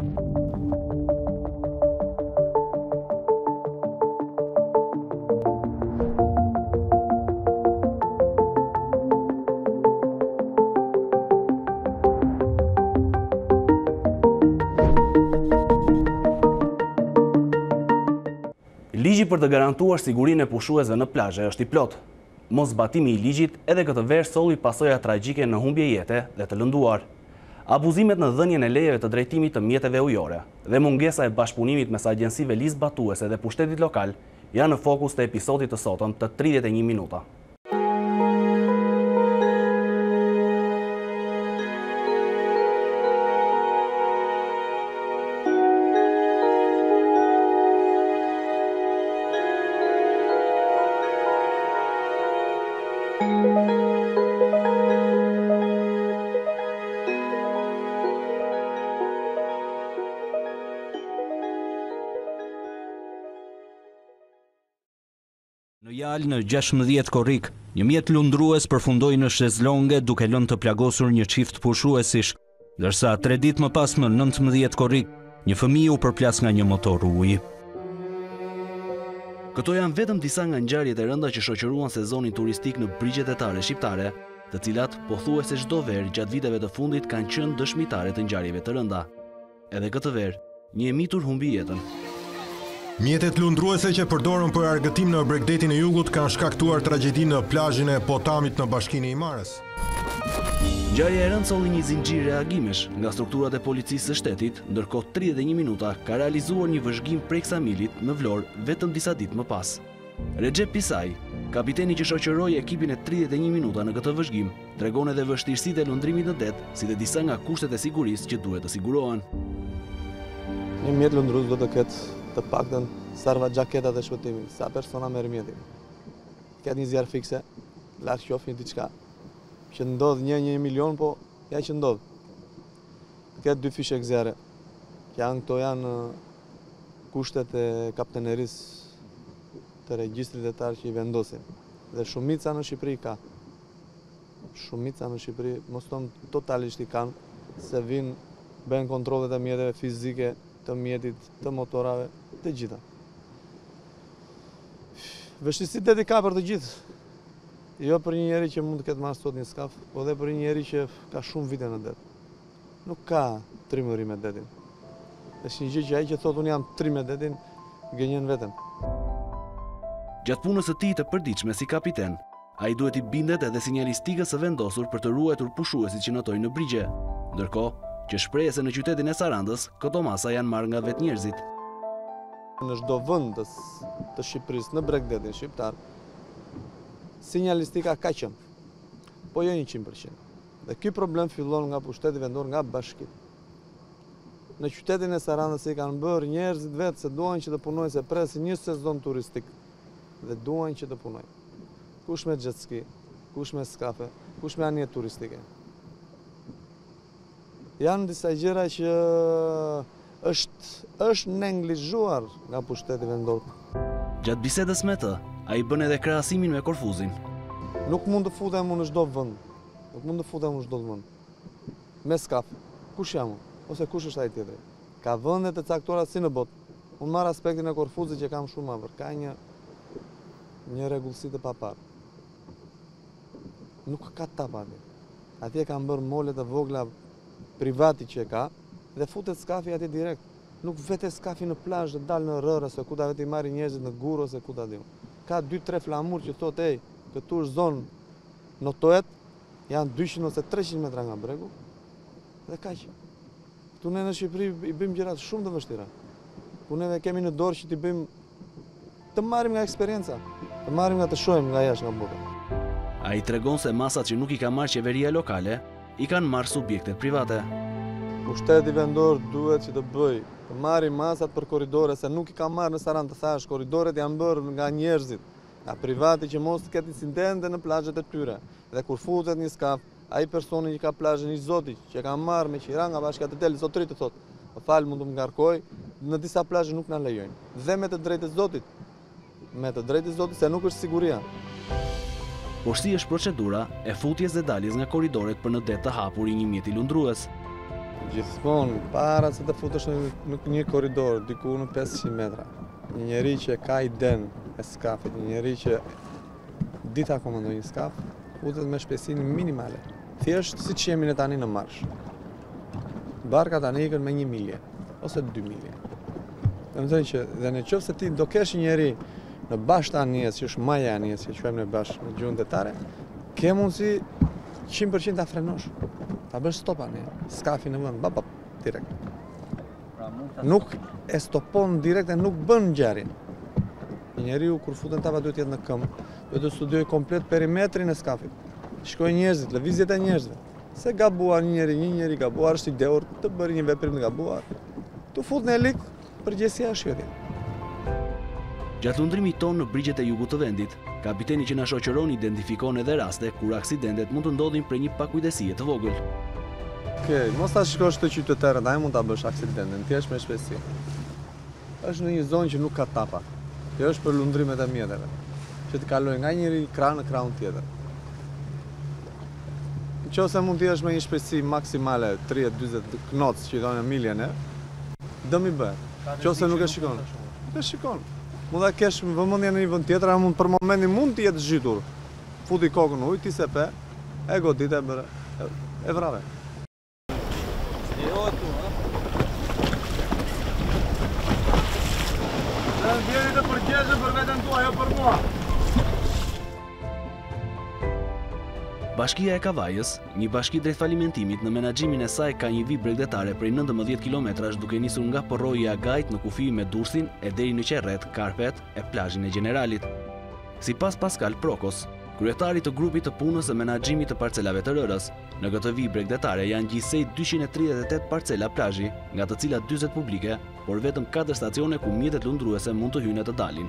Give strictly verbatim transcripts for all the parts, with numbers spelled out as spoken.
Ligji për të garantuar sigurinë e pushuesve në plazhe është i plotë. Mos zbatimi i ligjit edhe këtë verë solli pasoja tragjike në humbje jete dhe të lënduar. Abuzimet në dhënien e lejeve të drejtimit të mjeteve ujore dhe mungesa e bashkëpunimit mes agjensive ligjzbatuese dhe pushtetit lokal janë në fokus të episodit të sotëm të tridhjetë e një minuta. Në Jalë në gjashtëmbëdhjetë korrik, një mjet lundrues përfundoi në shezlonge duke lënë të plagosur një çift pushuesish, ndërsa tre ditë më pas në nëntëmbëdhjetë korrik, një fëmijë u përplas nga një motor uji. Këto janë vetëm disa nga ngjarjet e rënda që shoqëruan sezonin turistik në brigjet etare shqiptare, të cilat pothuajse çdo verë gjatë viteve të fundit kanë qenë dëshmitare të ngjarjeve të rënda. Edhe këtë verë, një e mitur humbi jetën. Mjetet lundruese që përdorën për argëtim në Bregdetin e Jugut kanë shkaktuar tragjedi në plazhin e Potamit në Bashkinë e Imarës. Ngjarja e rëndë solli një zinxhir reagimesh nga strukturat e policisë së shtetit, ndërkohë tridhjetë e një minuta ka realizuar një vëzhgim prej Ksamilit në Vlorë vetëm disa ditë më pas. Recep Pisaj, kapiteni që shoqëroi ekipin e tridhjetë e një minuta në këtë vëzhgim, tregon edhe vështirësitë e lundrimit në det, si dhe disa nga kushtet e sigurisë që duhet të sigurohen. Një mjet lundrues do të ketë të paktën sarva gjaketat e shpëtimit, sa persona merr mjetin. Ketë një zjarr fikse, larg qofshin diçka. Që ndodh një një milion, po ja që ndodh. Ketë dy fishek zjarre. Janë këto janë kushtet e kaptenerisë të regjistrit etar që i vendosin. Dhe shumica në Shqipëri ka. Shumica në Shqipëri, mos tonë totalisht i kanë, se vinë, bëjnë kontrollet e mjeteve fizike, të mjetit, të motorave, të gjitha. Vështirësitë deti ka për të gjithë. Jo për një njeri që mund të ketë marrë sot një skaf, po dhe për një njeri që ka shumë vite në det. Nuk ka trimëri me detin. Është një gjë që ai që thotë unë jam trim me detin, gënjen veten. Gjatë punës së tij të përditshme si kapiten, ai duhet i bindet edhe sinjalistikës së vendosur për të ruajtur pushuesit që notojnë në brigje. Ndërkohë, që shprehje se në qytetin e Sarandës, këto masa janë marrë nga vetë njerëzit. Në çdo vend të Shqipërisë, në Bregdetin shqiptar, sinjalistika ka qenë, po jo njëqind përqind. Dhe ky problem fillon nga pushteti vendor, nga bashkitë. Në qytetin e Sarandës i kanë bërë njerëzit vetë se duan që të punojnë, se presin një sezon turistik dhe duan që të punojnë. Kush me jet ski, kush me skafe, kush me anije turistike. Janë disa gjëra që është, është neglizhuar nga pushteti vendor. Gjatë bisedës me të, ai bën edhe krahasimin me Korfuzin. Nuk mund të futem unë në çdo vend. Nuk mund të futem unë në çdo vend. Me skaf. Kush jam unë? Ose kush është ai tjetri? Ka vende të caktuara si në botë. Unë marr aspektin e Korfuzit që kam shumë afër. Ka një një rregullsi të papar. Nuk ka tap atje. Atje kanë bërë mole të vogla privati që ka, dhe futet skafi atje direkt. Nuk vete skafi në plazh dhe dal në rrë, ose ku ta veti marri njerëzit në gur, ose ku ta dim. Ka dy tre flamur që thot, ej, këtu është zonë notohet, janë dyqind ose treqind metra nga bregu, dhe kaq. Këtu ne në Shqipëri i bëjmë gjërat shumë të vështira. Ku neve kemi në dorë që t'i bëjmë të marrim nga eksperienca, të marrim nga të shohim nga jashtë nga bota. Ai tregon se masat që nuk i ka marrë qeveria lokale, i kanë marrë subjektet private. Pushteti vendor duhet që të bëj, të marri masat për korridore, se nuk i ka marrë në Sarandë, të thash, korridoret janë bërë nga njerëzit, nga privati që mos të ketë incidente në plazhet e tyre. Dhe kur futet një skaf, ai personi që ka plazhin i zoti, që ka marrë me qira nga bashkia të Delit, zotëri të thotë, më fal, mund të më ngarkoj, në disa plazhe nuk na lejojnë. Dhe me të drejtë të zotit, me të drejtë të zotit se nuk është siguria. Por si është procedura e futjes dhe daljes nga korridoret për në det të hapur i një mjeti lundrues? Gjithmonë, para se të futesh në një korridor, diku në pesëqind metra, një njeri që ka iden e skafit, një njeri që dita komandon një skaf, futet me shpejtësinë minimale. Thjesht si që jemi në tani në marsh. Barka tani ikën me një milje, ose dy milje. Dhe më thënë që dhe në qoftë se ti do kesh një njeri në bashkë të anijes, që është maja anijes, që quajmë në bashkë në gjuhën detare, ke mundësi qind për qind ta frenosh. Ta bësh stop anije, skafi në vend, bap, bap, direkt. Nuk e stopon direkt e nuk bën ngjarjen. Një njeriu kur futen tava duhet jetë në këmbë, duhet të studiojë komplet perimetrin e skafit. Shikoj njerëzit, lëvizjet e njerëzve. Se gabuar një njeri, një njeri gabuar, është i dehur të bëri një veprim të gabuar. Tu fut në elik, përgjegjësia është jote. Gjatë lundrimit tonë në brigjet e jugut të vendit, kapiteni që na shoqëron identifikon edhe raste kur aksidentet mund të ndodhin për një pakujdesie të vogël. Okej, mos ta shikosh të qytetarët, ai mund ta bësh aksidentin, thjesht me shpejtësi. Është në një zonë që nuk ka tapa. Kjo është për lundrimet e mjeteve, që të kalojë nga një krah në krahun tjetër. Nëse mund të jesh me një shpejtësi maksimale tridhjetë dyzet knoc që i thonë miljen e, dëm i bëhet. Nëse nuk e shikon. Nuk e shikon. Mund ta kesh vëmendje në një vend tjetër, a mund për momentin mund të jetë zhytur. Futi kokën në ujë, ti se pe, e godit e bëre, e vrave. Jo tu, ha? Dhe vjeni të përgjeshën për vetën tua, jo për mua. Bashkia e Kavajës, një bashki drejt falimentimit në menaxhimin e saj ka një vit bregdetare prej nëntëmbëdhjetë kilometrash duke nisur nga porroji i Agajt në kufi me Durrësin e deri në Qerret, Karpet e plazhin e Gjeneralit. Sipas Pascal Prokos, kryetari të grupit të punës së menaxhimit të parcelave të rërës, në këtë vit bregdetare janë gjithsej dyqind e tridhjetë e tetë parcela plazhi, nga të cilat dyzet publike, por vetëm katër stacione ku mjetet lundruese mund të hyjnë të dalin.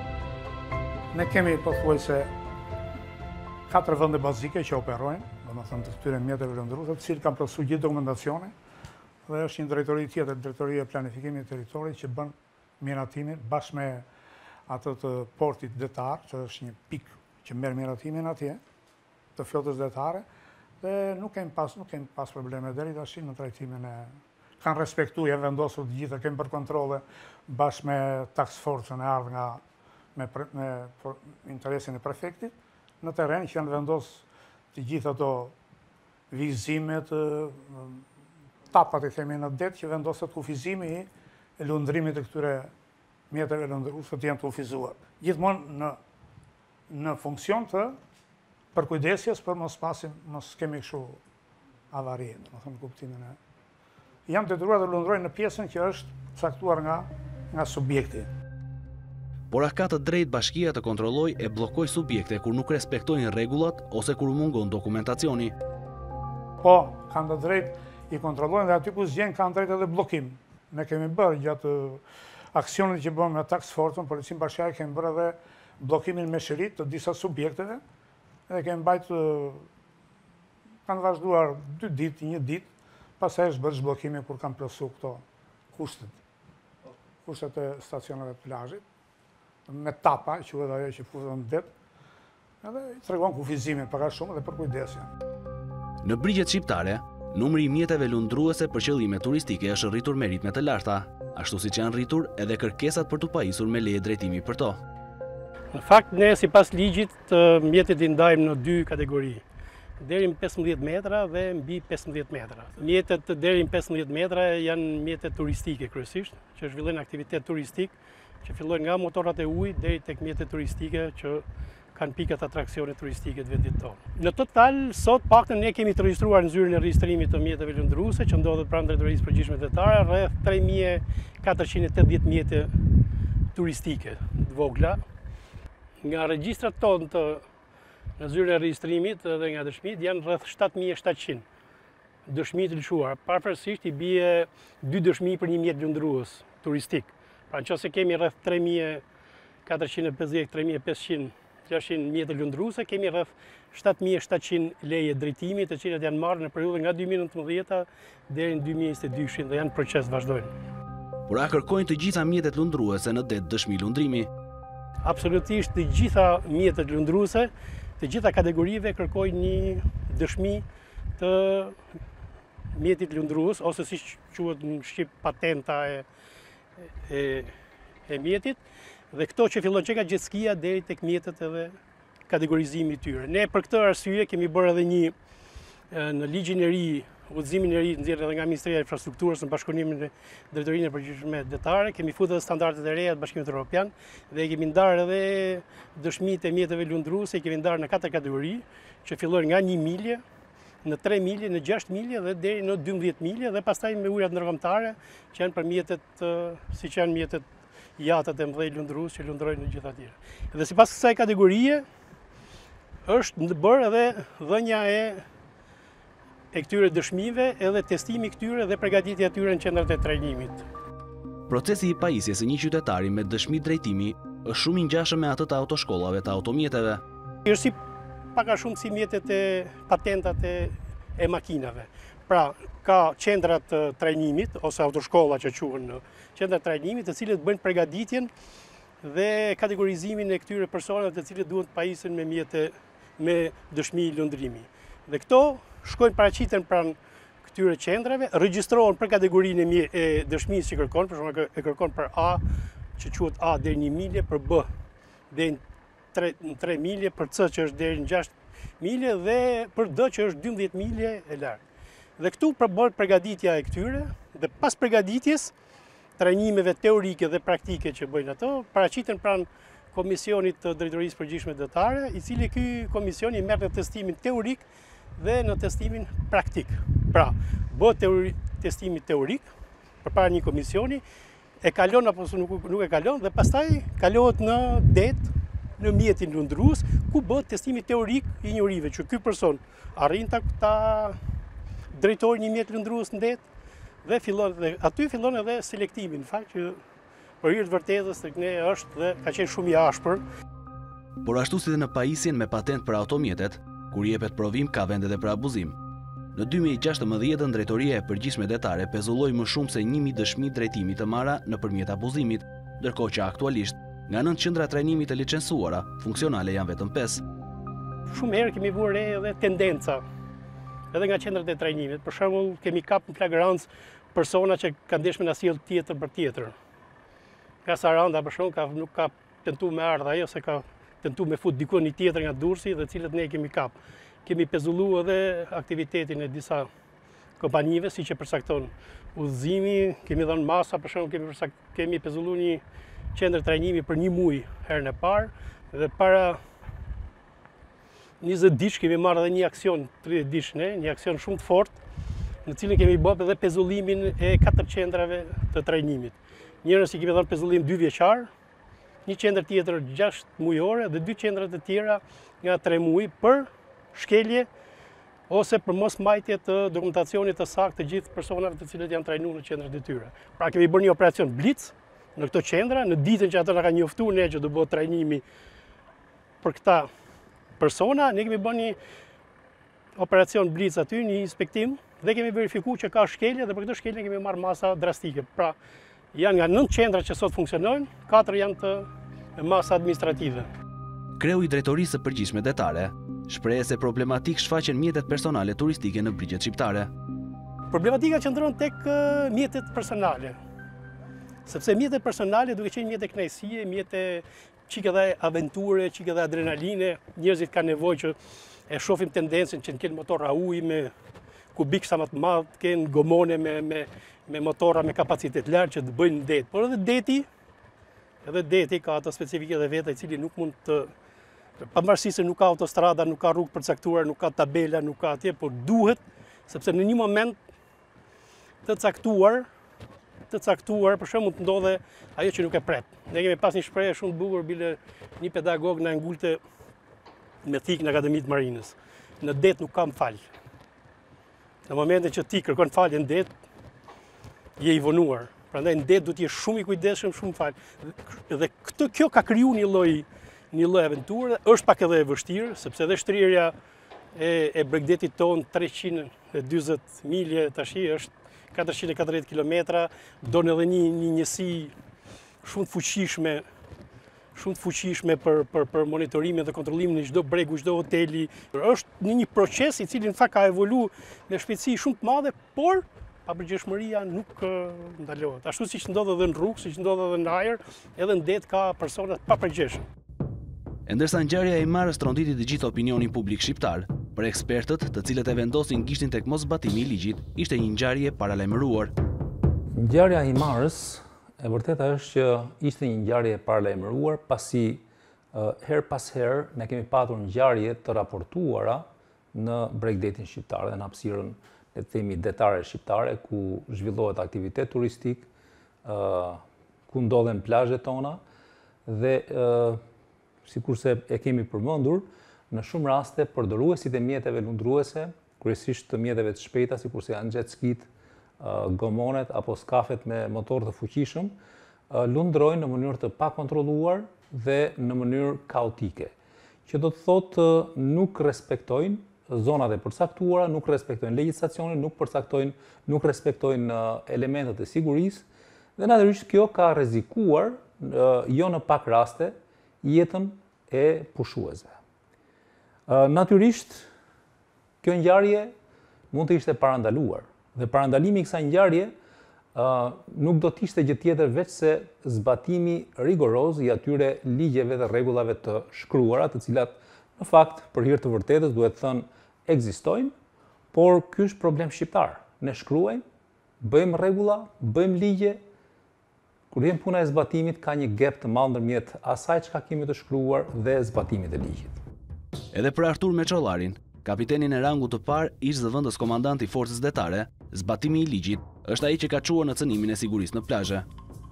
Ne kemi pothuajse katër vende bazike që operojnë, domethënë të këtyre mjeteve lundruese, të cilët kanë plotësuar gjithë dokumentacione, dhe është një drejtori tjetër, drejtoria e planifikimit të territorit që bën miratimin bashkë me atë të portit detar, që është një pikë që merr miratimin atje, të flotës detare, dhe nuk kemi pas nuk kemi pas probleme deri tash në trajtimin e kanë respektuar, janë vendosur të gjitha, kemi bërë kontrolle bashkë me task force-ën e ardhur nga me, me interesin e prefektit në terren që janë vendos të gjitha ato vizimet, tapat e themi në det që vendoset kufizimi e lundrimit të këtyre mjeteve lundruese të jenë të kufizuar. Gjithmonë në në funksion të përkujdesjes për mos pasim, mos kemi kështu avarie, domethënë kuptimin e. Jam detyruar të lundroj në pjesën që është caktuar nga nga subjekti. Por a ka të drejtë bashkia të kontrollojë e bllokojë subjekte kur nuk respektojnë rregullat ose kur mungon dokumentacioni? Po, kanë të drejtë i kontrollojnë dhe aty ku zgjen kanë drejtë edhe bllokim. Ne kemi bërë gjatë aksionit që bëm me task force-ën, policinë bashkiake kemi bërë edhe bllokimin me shërit të disa subjekteve dhe kemi mbajtë kanë vazhduar dy ditë, një ditë, pastaj është bërë zhbllokimi kur kanë plotësuar këto kushtet. Kushtet e stacioneve të plazhit, me tapa, quhet ajo që futet në det, edhe i tregon kufizimin pak a shumë dhe përkujdesjen. Në brigjet shqiptare, numri i mjeteve lundruese për qëllime turistike është rritur me ritme të larta, ashtu siç janë rritur edhe kërkesat për të pajisur me leje drejtimi për to. Në fakt, ne sipas ligjit mjetet i ndajmë në dy kategori. Deri në pesëmbëdhjetë metra dhe mbi pesëmbëdhjetë metra. Mjetet deri në pesëmbëdhjetë metra janë mjetet turistike kryesisht, që zhvillojnë aktivitet turistik, që fillojnë nga motorat e ujit deri tek mjetet turistike që kanë pikat atraksione turistike të vendit tonë. Në total, sot paktën ne kemi të regjistruar në zyrën e regjistrimit të mjeteve lundruese, që ndodhet pranë drejtorisë përgjithshme detare, rreth tre mijë katërqind e tetëdhjetë mjete turistike të vogla. Nga regjistrat tonë të në zyrën e regjistrimit dhe nga dëshmit janë rreth shtatë mijë e shtatëqind dëshmi të lëshuar. Pavarësisht i bie dy dëshmi për një mjet lundrues turistik. Pra nëse kemi rreth tre mijë katërqind e pesëdhjetë tre mijë e pesëqind gjashtëqind mjete lundruese, kemi rreth shtatë mijë e shtatëqind leje drejtimi, të cilat janë marrë në periudhën nga dy mijë e nëntëmbëdhjetë deri në dy mijë e njëzet e dy dhe janë proces vazhdojnë. Por a kërkojnë të gjitha mjetet lundruese në det dëshmi lundrimi? Absolutisht të gjitha mjetet lundruese, të gjitha kategorive kërkojnë një dëshmi të mjetit lundrues, ose si quhet në Shqip patenta e, e, e mjetit, dhe këto që fillon që nga gjetëskia deri tek mjetet edhe kategorizimi i tyre. Ne për këtë arsye kemi bërë edhe një në ligjin e ri, udhëzimin e ri nxjerrë edhe nga Ministria e Infrastrukturës në bashkëpunimin me Drejtorinë e Përgjithshme Detare, kemi futur edhe standardet e reja të Bashkimit Evropian dhe kemi ndarë edhe dëshmitë e mjeteve lundruese, kemi ndarë në katër kategori, që fillojnë nga një milje, në tre milje, në gjashtë milje dhe deri në dymbëdhjetë milje dhe pastaj me ujërat ndërkombëtare që janë për mjetet siç janë mjetet jatët e mëdhej lundrues që lundrojnë në gjithë atje. Dhe sipas kësaj kategorie është bërë edhe dhënia e e këtyre dëshmive edhe testimi këtyre dhe përgatitja tyre në qendrat e trajnimit. Procesi i pajisjes së një qytetari me dëshmi drejtimi është shumë i ngjashëm me atë të autoshkollave të automjeteve. Është si pak a shumë si mjetet e patentat e, e makinave. Pra, ka qendrat të trajnimit ose autoshkolla që quhen qendrat të trajnimit, të cilët bëjnë përgatitjen dhe kategorizimin e këtyre personave të cilët duhet të pajisen me mjete me dëshmi lundrimi. Dhe këto shkojnë paraqiten pranë këtyre qendrave, regjistrohen për kategorinë e, e dëshmisë që kërkon, për shembull e kërkon për A, që quhet A deri në një milje, për B deri në tre milje, për C që është deri në gjashtë milje dhe për D që është dymbëdhjetë milje e larg. Dhe këtu bëhet përgatitja e këtyre dhe pas përgatitjes, trajnimeve teorike dhe praktike që bëjnë ato, paraqiten pranë Komisionit të Drejtorisë Përgjithshme Detare, i cili ky komision i merr në testimin teorik dhe në testimin praktik. Pra, bëhet teori, testimi teorik përpara një komisioni, e kalon apo nuk, nuk e kalon dhe pastaj kalohet në det, në mjetin lundrues, ku bëhet testimi teorik i njohurive që ky person arrin ta, ta drejtojë një mjet lundrues në det dhe fillon dhe aty fillon edhe selektimi, në fakt që për hir të vërtetës tek ne është dhe ka qenë shumë i ashpër. Por ashtu si dhe në pajisjen me patent për automjetet, kur jepet provim ka vende dhe për abuzim. Në dy mijë e gjashtëmbëdhjetë Drejtoria e Përgjithshme Detare pezulloi më shumë se një mijë dëshmi drejtimi të marra nëpërmjet abuzimit, ndërkohë që aktualisht nga nëntë qendra trajnimi të licencuara, funksionale janë vetëm pesë. Shumë herë kemi vënë re edhe tendenca edhe nga qendrat e trajnimit. Për shembull, kemi kap në flagrancë persona që kanë dëshmë na sjell tjetër për tjetër. Ka Saranda për shembull, ka nuk ka tentuar me ardh ai ose ka tentuar me fut dikon një tjetër nga Durrësi dhe cilët ne kemi kap. Kemi pezulluar edhe aktivitetin e disa kompanive, siç e përcakton udhëzimi, kemi dhënë masa, për shembull kemi përsak, kemi pezulluar një qendër trajnimi për një muaj herën e parë dhe para njëzet ditë kemi marrë edhe një aksion tridhjetë ditë ne, një aksion shumë të fortë, në cilin kemi bërë edhe pezullimin e katër qendrave të trajnimit. Njërën si kemi dhënë pezullim dy vjeçar, një qendër tjetër gjashtë mujore dhe dy qendra të tjera nga tre muaj për shkelje ose për mos mbajtje të dokumentacionit të saktë të gjithë personave të cilët janë trajnuar në qendrat e tyre. Pra kemi bërë një operacion blitz në këto qendra, në ditën që ato na kanë njoftuar ne që do bëhet trajnimi për këta persona, ne kemi bërë një operacion blitz aty, një inspektim dhe kemi verifikuar që ka shkelje dhe për këtë shkelje kemi marrë masa drastike. Pra janë nga nëntë qendra që sot funksionojnë, katër janë të masa administrative. Kreu i Drejtorisë së Përgjithshme Detare shpreh se problematik shfaqen mjetet personale turistike në brigjet shqiptare. Problematika qëndron tek mjetet personale. Sepse mjetet personale duke qenë mjete kënaqësie, mjete çike dhe aventure, çike dhe adrenaline, njerëzit kanë nevojë që e shohim tendencën që të kenë motorra uji me kubik sa më të madh, të kenë gomone me me me motorra me kapacitet lartë që të bëjnë det. Por edhe deti, edhe deti ka ato specifike dhe veta i cili nuk mund të pavarësisht se nuk ka autostrada, nuk ka rrugë përcaktuar, nuk ka tabela, nuk ka atje, por duhet, sepse në një moment të caktuar, të caktuar, për shembull të ndodhe ajo që nuk e pret. Ne kemi pas një shprehje shumë të bukur bile një pedagog na ngulte me thik në Akademinë të Marinës. Në det nuk kam fal. Në momentin që ti kërkon falje në det, je i vonuar. Prandaj në det duhet të jesh shumë i kujdesshëm, shumë fal. Dhe këtë kjo ka krijuar një lloj një lloj aventure, është pak edhe e vështirë, sepse edhe shtrirja e, e bregdetit ton treqind e dyzet milje tash është katërqind e katërdhjetë kilometra, don edhe një një njësi shumë të fuqishme shumë të fuqishme për, për, për monitorimin dhe kontrollimin e çdo bregu, çdo hoteli. Është një, një proces i cili në fakt ka evolu me shpejtësi shumë të madhe, por papërgjeshmëria nuk ndalohet. Ashtu siç ndodh edhe në rrugë, siç ndodh edhe në ajër, edhe në det ka persona të papërgjeshëm. E ndërsa ngjarja e Imarës tronditi të gjithë opinionin publik shqiptar, për ekspertët, të cilët e vendosin gishtin tek moszbatimi i ligjit, ishte një ngjarje paralajmëruar. Ngjarja e Imarës e vërteta është që ishte një ngjarje paralajmëruar, pasi her pas her ne kemi patur ngjarje të raportuara në Bregdetin shqiptar dhe në hapësirën le të themi detare shqiptare, ku zhvillohet aktivitet turistik, ku ndodhen plazhet tona dhe sikurse e kemi përmendur, në shumë raste përdoruesit e mjeteve lundruese, kryesisht të mjeteve të shpejta, sikurse janë jet skit, gomonet apo skafet me motor të fuqishëm, lundrojnë në mënyrë të pakontrolluar dhe në mënyrë kaotike, që do të thotë nuk respektojnë zonat e përcaktuara, nuk respektojnë legjislacionin, nuk përcaktojnë, nuk respektojnë elementet e sigurisë, dhe natyrisht kjo ka rrezikuar jo në pak raste jetën e pushuesve. Natyrisht, kjo ngjarje mund të ishte parandaluar, dhe parandalimi i kësaj ngjarje nuk do të ishte gjë tjetër veç se zbatimi rigoroz i atyre ligjeve dhe rregullave të shkruara, të cilat në fakt për hir të vërtetës duhet thënë ekzistojnë, por ky është problem shqiptar. Ne shkruajmë, bëjmë rregulla, bëjmë ligje. Kur vjen puna e zbatimit, ka një gap të madh ndërmjet asaj çka kemi të shkruar dhe zbatimit të ligjit. Edhe për Artur Meçollarin, kapitenin e rangut të parë, ish zëvendës komandant i forcës detare, zbatimi i ligjit është ai që ka çuar në cënimin e sigurisë në plazhe.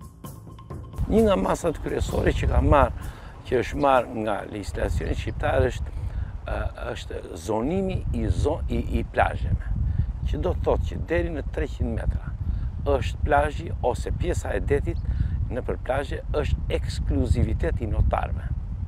Një nga masat kryesore që ka marrë, që është marrë nga legjislacioni shqiptar është është zonimi i zon i, i plazheve, që do të thotë që deri në treqind metra është plazhi ose pjesa e detit nëpër plazhe është ekskluzivitet i notarëve.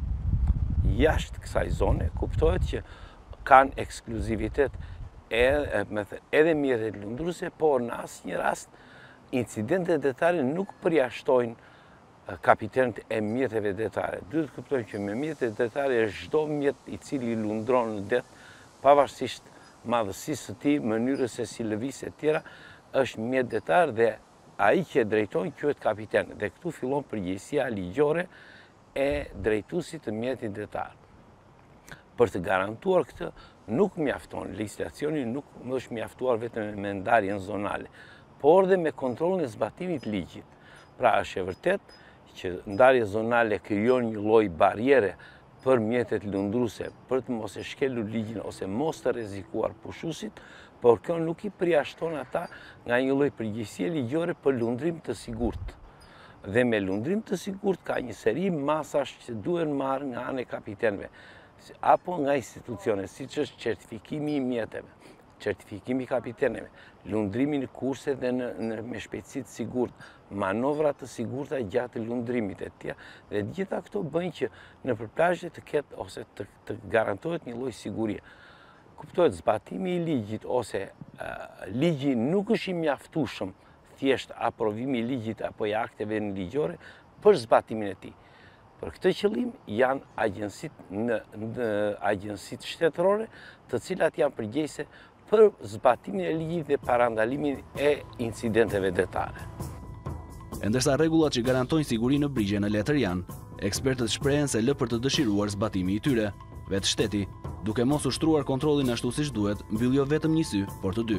Jashtë kësaj zone kuptohet që kanë ekskluzivitet edhe, edhe mjetet lundruese, por në asnjë rast incidentet detare nuk përjashtojnë kapitenët e mjeteve detare. Duhet të kuptojmë që me mjetet detare është çdo mjet i cili lundron në det, pavarësisht madhësisë së tij, mënyrës se si lëviz e tjera, është mjet detar dhe ai që drejton quhet kapiten. Dhe këtu fillon përgjegjësia ligjore e drejtuesit të mjetit detar. Për të garantuar këtë, nuk mjafton legjislacioni, nuk më është mjaftuar vetëm me ndarjen zonale, por dhe me kontrollin e zbatimit të ligjit. Pra është e vërtet që ndarja zonale krijon një lloj barriere për mjetet lundruese për të mos e shkelur ligjin ose mos të rrezikuar pushuesit, por kjo nuk i përjashton ata nga një lloj përgjegjësie ligjore për lundrim të sigurt. Dhe me lundrim të sigurt ka një seri masash që duhen marrë nga ana e kapitenëve, apo nga institucionet, siç është certifikimi i mjeteve, certifikimi i kapitenëve, lundrimi në kurse dhe në, në, me shpejtësi të sigurt, manovra të sigurta gjatë lundrimit e tjera, dhe gjitha këto bëjnë që në plazhe të ketë ose të, të garantohet një lloj sigurie. Kuptohet zbatimi i ligjit ose uh, ligji nuk është i mjaftueshëm, thjesht aprovimi i ligjit apo i akteve në ligjore për zbatimin e tij. Për këtë qëllim janë agjensitë në, në agjensitë shtetërore, të cilat janë përgjegjëse për zbatimin e ligjit dhe parandalimin e incidenteve detare. E ndërsa rregullat që garantojnë sigurinë në brigje në letër janë, ekspertët shprehen se lë për të dëshiruar zbatimi i tyre. Vetë shteti, duke mos ushtruar kontrollin ashtu siç duhet, mbyll jo vetëm një sy, por të dy.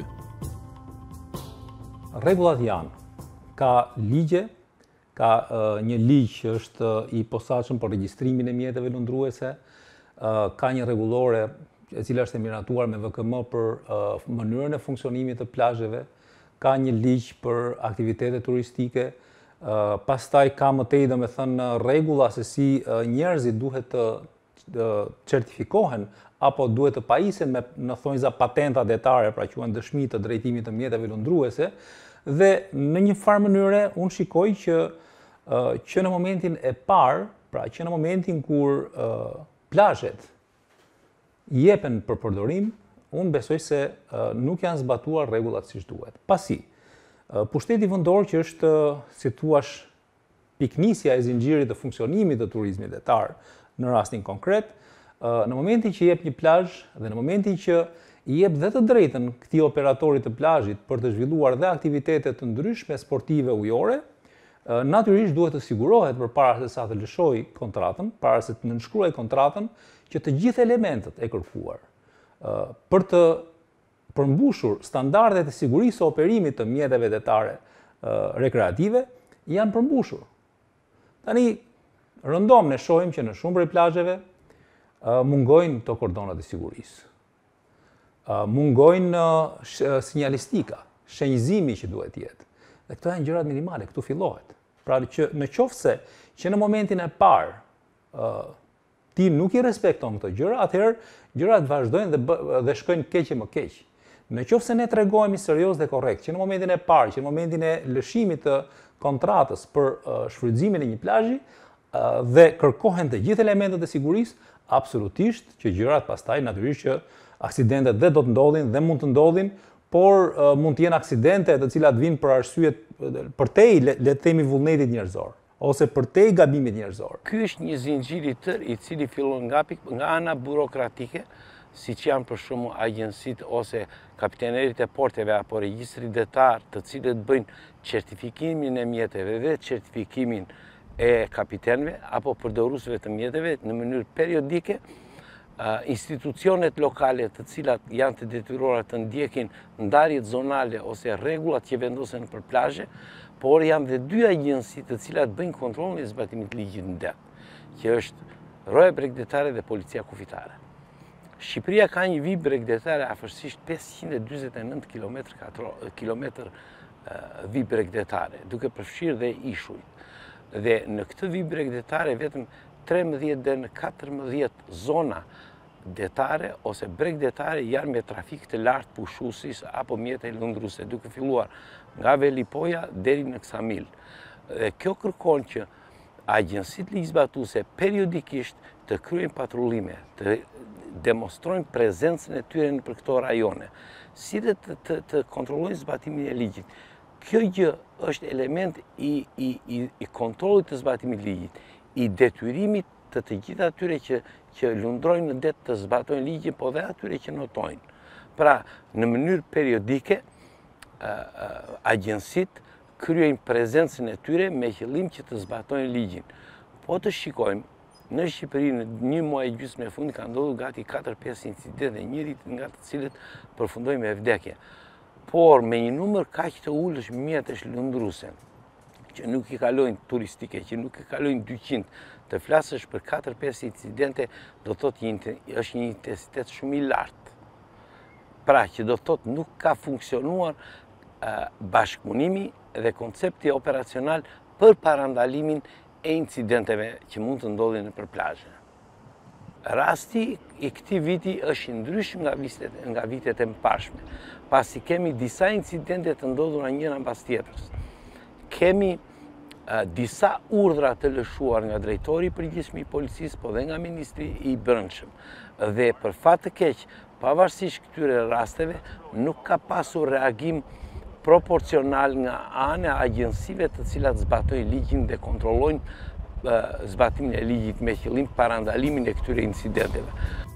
Rregullat janë, ka ligje, ka uh, një ligj që është uh, i posaçëm për regjistrimin e mjeteve lundruese, uh, ka një rregullore e cila është e miratuar me V K M për uh, mënyrën e funksionimit të plazheve, ka një ligj për aktivitete turistike, uh, pastaj ka më tej domethënë rregulla se si uh, njerëzit duhet të uh, certifikohen apo duhet të pajisen me në thonjza patenta detare, pra quhen dëshmi të drejtimit të mjeteve lundruese, dhe në një farë mënyre unë shikoj që uh, që në momentin e parë, pra që në momentin kur uh, plazhet jepen për përdorim, unë besoj se uh, nuk janë zbatuar rregullat siç duhet. Pasi, uh, pushteti vendor që është, uh, si thua, piknisja e zinxhirit të funksionimit të turizmit detar në rastin konkret, në momentin që jep një plazh dhe në momentin që i jep dhe të drejtën këtij operatorit të plazhit për të zhvilluar dhe aktivitete të ndryshme sportive ujore, natyrisht duhet të sigurohet përpara se sa të lëshojë kontratën, para se të nënshkruajë kontratën, që të gjithë elementët e kërkuar për të përmbushur standardet e sigurisë së operimit të mjeteve detare rekreative janë përmbushur. Tani rëndom ne shohim që në shumë prej plazheve mungojnë to kordonat e sigurisë. Mungojnë sinjalistika, shenjëzimi që duhet jetë. Dhe këto janë gjërat minimale, këtu fillohet. Pra që në qoftë se që në momentin e parë ti nuk i respekton këto gjëra, atëherë gjërat vazhdojnë dhe, dhe shkojnë keq e më keq. Në qoftë se ne tregojmë serioz dhe korrekt që në momentin e parë, që në momentin e lëshimit të kontratës për shfrytëzimin e një plazhi dhe kërkohen të gjithë elementet e sigurisë, absolutisht që gjërat pastaj natyrisht që aksidentet dhe do të ndodhin dhe mund të ndodhin, por mund të jenë aksidente të cilat vinë për arsye përtej le të themi vullnetit njerëzor ose përtej gabimit njerëzor. Ky është një zinxhir i tërë i cili fillon nga nga ana burokratike, siç janë për shembull agjencitë ose kapitenerit e porteve apo regjistri detar, të cilët bëjnë certifikimin e mjeteve dhe certifikimin e kapitenëve apo përdoruesve të mjeteve në mënyrë periodike. Institucionet lokale të cilat janë të detyruara të ndjekin ndarjet zonale ose rregullat që vendosen për plazhe, por janë dhe dy agjenci të cilat bëjnë kontrollin e zbatimit të ligjit në det, që është Roja Bregdetare dhe Policia Kufitare. Shqipëria ka një vijë bregdetare afërsisht pesëqind e dyzet e nëntë kilometër vijë bregdetare, duke përfshirë dhe ishujt. Dhe në këtë vijë bregdetare vetëm trembëdhjetë dhe në katërmbëdhjetë zona detare ose bregdetare janë me trafik të lartë pushuesis apo mjete lundruese, duke filluar nga Velipoja deri në Ksamil. Dhe kjo kërkon që agjencitë ligjzbatuese periodikisht të kryejnë patrullime, të demonstrojnë prezencën e tyre në për këto rajone, si dhe të, të, të kontrollojnë zbatimin e ligjit. Kjo gjë është element i, i, i, i kontrollit të zbatimit të ligjit, i detyrimit të të gjithë atyre që, që lundrojnë në det të zbatojnë ligjin, po dhe atyre që notojnë. Pra, në mënyrë periodike, agjencitë kryejnë prezencën e tyre me qëllim që të zbatojnë ligjin. Po të shikojmë, në Shqipëri në një muaj e gjysmë e fundi ka ndodhur gati katër pesë incidente, njëri nga të cilët përfundoi me vdekje. Por me një numër kaq të ulësh mjetesh lundruese, që nuk i kalojnë turistike, që nuk i kalojnë dyqind, të flasësh për katër pesë incidente, do të thotë është një intensitet shumë i lartë. Pra që do të thotë nuk ka funksionuar bashkëpunimi dhe koncepti operacional për parandalimin e incidenteve që mund të ndodhin nëpër plazhe. Rasti i këtij viti është i ndryshëm nga vitet nga vitet e mëparshme, pasi kemi disa incidente të ndodhura njëra mbas tjetrës. Kemi uh, disa urdhra të lëshuar nga drejtori i përgjithshëm i policisë, po dhe nga ministri i brendshëm. Dhe për fat të keq, pavarësisht këtyre rasteve, nuk ka pasur reagim proporcional nga ana e agjencive të cilat zbatojnë ligjin dhe kontrollojnë uh, zbatimin e ligjit me qëllim parandalimin e këtyre incidenteve.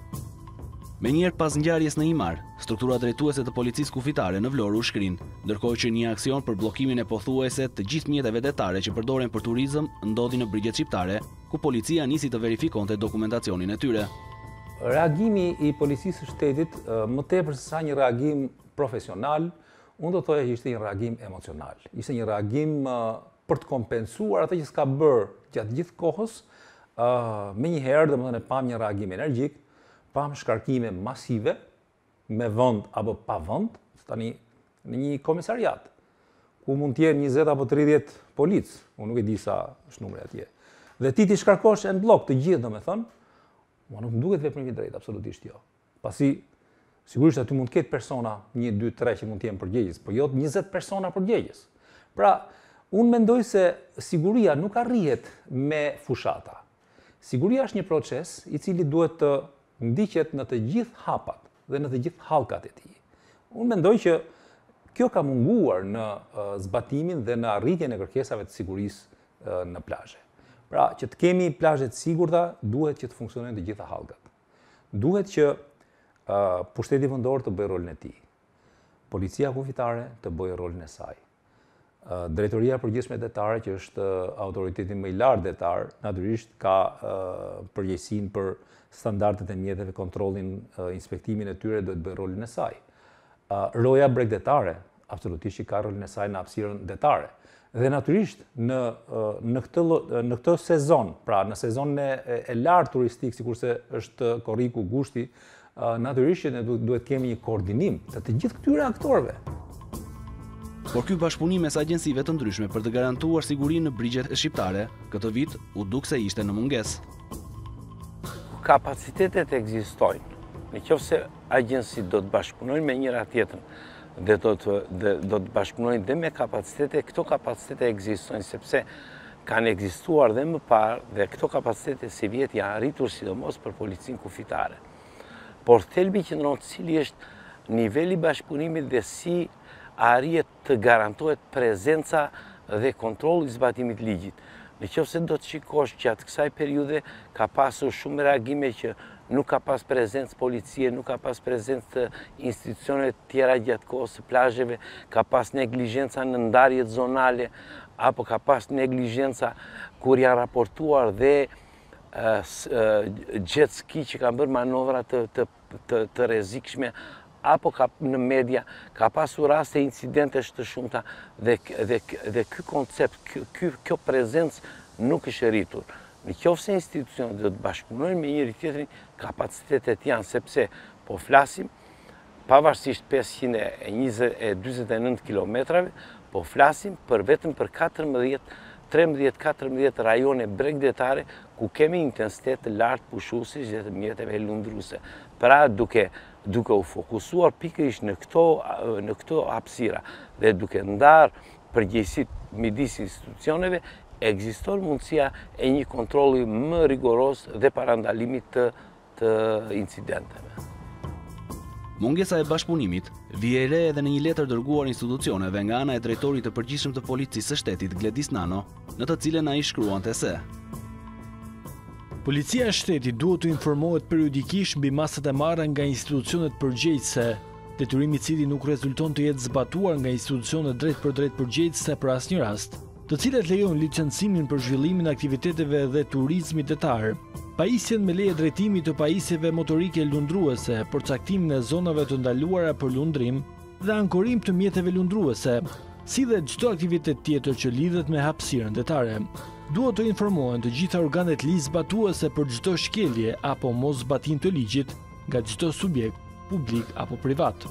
Me njerë pas ngjarjes në Imar, struktura drejtuese të policisë kufitare në Vlorë u shkrin, ndërkohë që një aksion për bllokimin e pothuajse të gjithë mjeteve detare që përdoren për turizëm ndodhi në Brigjet Shqiptare, ku policia nisi të verifikonte dokumentacionin e tyre. Reagimi i policisë së shtetit, më tepër se sa një reagim profesional, unë do të thoja që ishte një reagim emocional. Ishte një reagim për të kompensuar atë që s'ka bërë gjatë gjithë kohës, me një herë domethënë pam një reagim energjik, pam shkarkime masive, me vend apo pa vend, tani në një komisariat, ku mund të jenë njëzet apo tridhjetë polic, unë nuk e di sa është numri atje. Dhe ti ti shkarkosh në blok të gjithë, domethënë, mua nuk më duket veprim i drejtë, absolutisht jo. Pasi sigurisht aty mund të ketë persona, një, dy, tre që mund të jenë përgjegjës, por jo njëzet persona përgjegjës. Pra, unë mendoj se siguria nuk arrihet me fushata. Siguria është një proces i cili duhet të ndiqet në të gjithë hapat dhe në të gjithë hallkat e tij. Unë mendoj që kjo ka munguar në zbatimin dhe në arritjen e kërkesave të sigurisë në plazhe. Pra, që të kemi plazhet sigurta, duhet që të funksionojnë të gjitha hallgat. Duhet që uh, pushteti vendor të bëjë rolin e tij. Policia kufitare të bëjë rolin e saj. Uh, Drejtoria e Përgjithshme Detare, që është uh, autoriteti më i lartë detar, natyrisht ka uh, përgjegjësinë për standardet e mjeteve, kontrollin, uh, inspektimin e tyre, duhet bëjë rolin e saj. Uh, Roja bregdetare, absolutisht që ka rolin e saj në hapësirën detare. Dhe natyrisht në, në, këtë, në këtë sezon, pra në sezonin e, e lartë turistik, sikurse është korriku, gushti, natyrisht që ne duhet kemi një koordinim të të gjithë këtyre aktorëve. Por ky bashkëpunim mes agjencive të ndryshme për të garantuar sigurinë në brigjet shqiptare, këtë vit u duk se ishte në mungesë. Kapacitetet ekzistojnë. Nëse agjencitë do të bashkëpunojnë me njëra tjetrën, dhe do të, dhe, do të bashkëpunojnë dhe me kapacitete, këto kapacitete ekzistojnë sepse kanë ekzistuar dhe më parë dhe këto kapacitete si vjetë janë arritur sidomos për policinë kufitare. Por thelbi qëndron cili është niveli bashkëpunimit dhe si arrihet të garantohet prezenca dhe kontrolli i zbatimit ligjit. Nëse do të shikosh gjatë kësaj periudhe ka pasur shumë reagime që nuk ka pas prezencë policie, nuk ka pas prezencë të institucioneve tjera gjatë kohës së plazheve, ka pas neglizhenca në ndarjet zonale, apo ka pas neglizhenca kur janë raportuar dhe uh, uh, jet ski që kanë bërë manovra të, të, të, të rrezikshme, apo ka, në media ka pasur raste incidente të shumta dhe, dhe, dhe ky koncept, ky, ky, kjo prezencë nuk është rritur. Në qoftë se institucionet do të bashkëpunojnë me njëri tjetrin, kapacitetet janë, sepse po flasim pavarësisht pesëqind e njëzet e nëntë kilometrave, po flasim për vetëm për katërmbëdhjetë, tretëmbëdhjetë katërmbëdhjetë rajone bregdetare ku kemi intensitet të lartë pushuesish dhe të mjeteve lundruese. Pra duke duke u fokusuar pikërisht në këto në këto hapësira dhe duke ndarë përgjegjësitë midis institucioneve, ekziston mundësia e një kontrolli më rigoros dhe parandalimit të, të incidenteve. Mungesa e bashkëpunimit vije re edhe në një letër dërguar institucioneve nga ana e drejtorit të përgjithshëm të policisë së shtetit Gledis Nano, në të cilën ai shkruante se: Policia e shtetit duhet të informohet periodikisht mbi masat e marra nga institucionet përgjegjëse, detyrimi i cili nuk rezulton të jetë zbatuar nga institucionet drejt për drejt përgjegjëse për asnjë rast, të cilat lejojnë licencimin për zhvillimin e aktiviteteve dhe turizmit detar, pajisjen me leje drejtimi të pajisjeve motorike lundruese, përcaktimin e zonave të ndaluara për lundrim dhe ankorim të mjeteve lundruese, si dhe çdo aktivitet tjetër që lidhet me hapësirën detare. Duhet të informohen të gjitha organet ligjzbatuese për çdo shkelje apo mos zbatim të ligjit nga çdo subjekt, publik apo privat.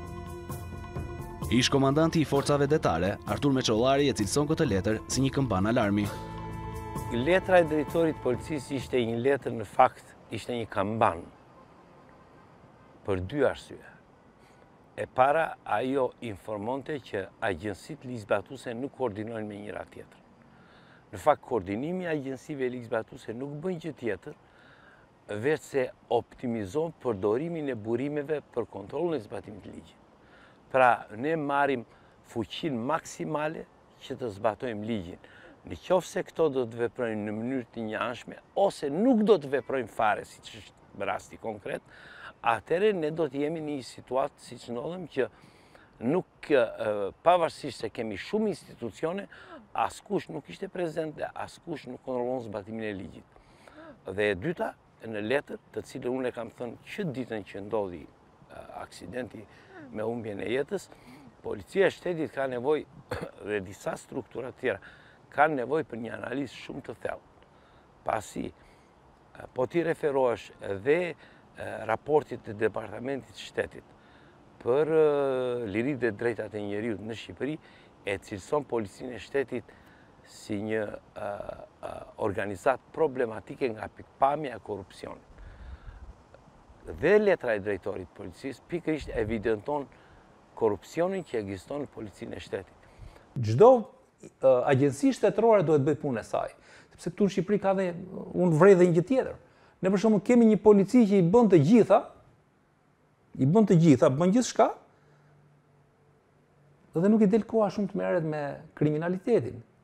Ish komandanti i forcave detare, Artur Meçollari, e cilëson këtë letër si një këmpan alarmi. Letra e drejtorit policisë ishte një letër, në fakt ishte një kamban për dy arsye. E para, ajo informonte që agjencitë ligjzbatuese nuk koordinojnë me njëra tjetrën. Në fakt, koordinimi i agjencive ligjzbatuese nuk bën gjë tjetër veç se optimizon përdorimin e burimeve për kontrollin e zbatimit të ligjit. Pra, ne marrim fuqinë maksimale që të zbatojmë ligjin. Në qoftë se këto do të veprojnë në mënyrë të njëanshme, ose nuk do të veprojnë fare, si që është rasti konkret, atëherë ne do të jemi në një situatë, si që ndodhem, që nuk, pavarësisht se kemi shumë institucione, askush nuk ishte prezent dhe askush nuk kontrollon zbatimin e ligjit. Dhe e dyta, në letër, të cilën unë e kam thënë që ditën që ndodhi aksidenti me humbjen e jetës, policia e shtetit ka nevojë dhe disa struktura tjera kanë nevojë për një analizë shumë të thellë. Pasi po ti referohesh dhe raportit të Departamentit të Shtetit për liritë dhe drejtat e njerëzit në Shqipëri, e cilëson policinë e shtetit si një organizat problematike nga pikpamja e korrupsionit. Dhe letra e drejtorit policisë pikërisht evidenton korrupsionin që ekziston në policinë e shtetit. Çdo agjenci shtetërore duhet bëj punën e saj, sepse këtu në Shqipëri ka dhe unë vrej dhe një gjë tjetër. Ne për shembull kemi një polici që i bën të gjitha, i bën të gjitha, bën gjithçka, dhe nuk i del koha shumë të merret me kriminalitetin.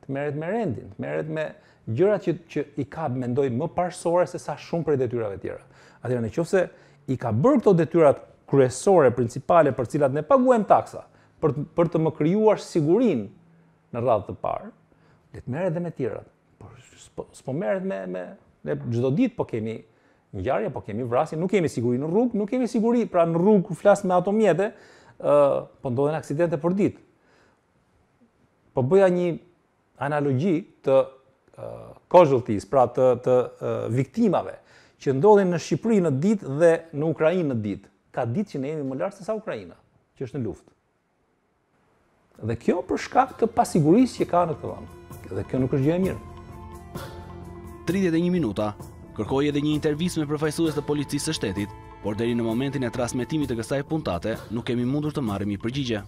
të merret me rendin, të merret me gjërat që, që i ka mendoj më parsorë se sa shumë prej detyrave tjera. Atëherë nëse i ka bërë këto detyrat kryesore, principale për cilat ne paguajmë taksa, për, për të më krijuar sigurinë në radhë të parë, le të merret edhe me tjerat. Por s'po, s'po merret me me ne çdo ditë po kemi ngjarje, po kemi vrasje, nuk kemi siguri në rrugë, nuk kemi siguri, pra në rrugë kur flas me automjete, uh, po ndodhen aksidente për ditë. Po bëja një analogji të uh, casualties, pra të, të uh, viktimave që ndodhin në Shqipëri në ditë dhe në Ukrainë në ditë. Ka ditë që ne jemi më lart se sa Ukraina, që është në luftë. Dhe kjo për shkak të pasigurisë që ka në këtë vend. Dhe kjo nuk është gjë e mirë. tridhjetë e një minuta kërkoi edhe një intervistë me përfaqësues të policisë së shtetit, por deri në momentin e transmetimit të kësaj puntate nuk kemi mundur të marrim një përgjigje.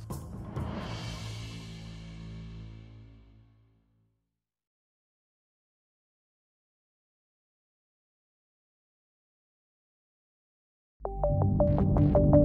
Thank you.